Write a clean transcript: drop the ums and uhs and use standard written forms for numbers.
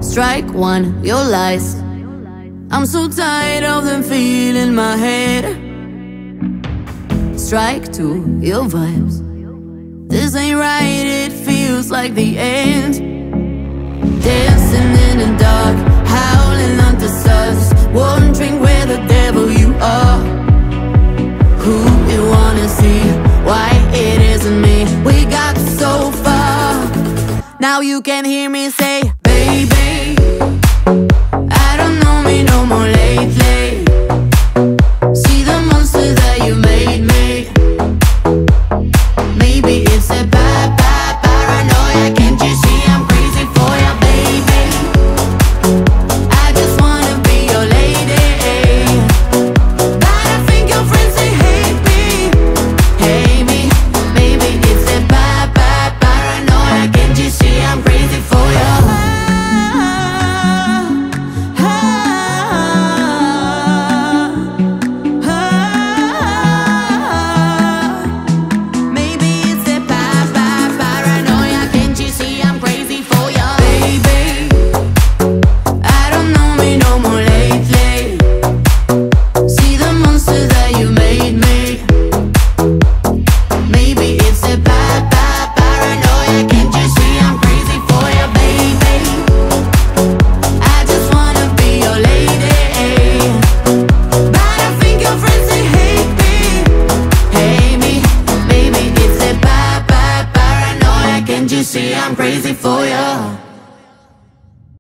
Strike one, your lies. I'm so tired of them feeling my head. Strike two, your vibes. This ain't right, it feels like the end. Dancing in the dark, howling under stars, wondering where the devil you are. Who you wanna see, why it isn't me. We got so far, now you can hear me say